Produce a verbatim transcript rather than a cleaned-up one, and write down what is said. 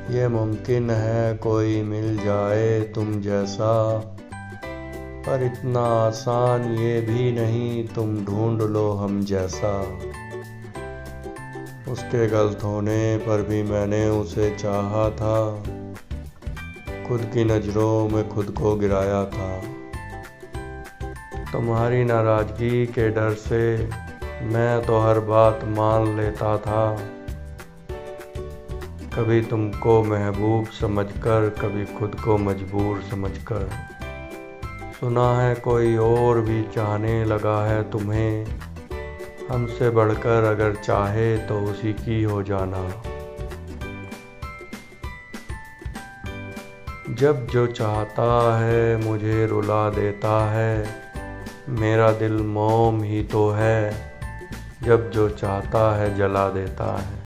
ये मुमकिन है कोई मिल जाए तुम जैसा, पर इतना आसान ये भी नहीं तुम ढूंढ लो हम जैसा। उसके गलत होने पर भी मैंने उसे चाहा था, खुद की नज़रों में खुद को गिराया था। तुम्हारी नाराज़गी के डर से मैं तो हर बात मान लेता था, कभी तुमको महबूब समझकर कभी खुद को मजबूर समझकर। सुना है कोई और भी चाहने लगा है तुम्हें, हमसे बढ़कर अगर चाहे तो उसी की हो जाना। जब जो चाहता है मुझे रुला देता है, मेरा दिल मोम ही तो है, जब जो चाहता है जला देता है।